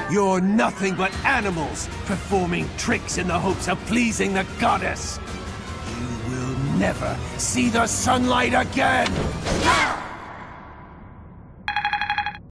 You're nothing but animals, performing tricks in the hopes of pleasing the goddess. You will never see the sunlight again!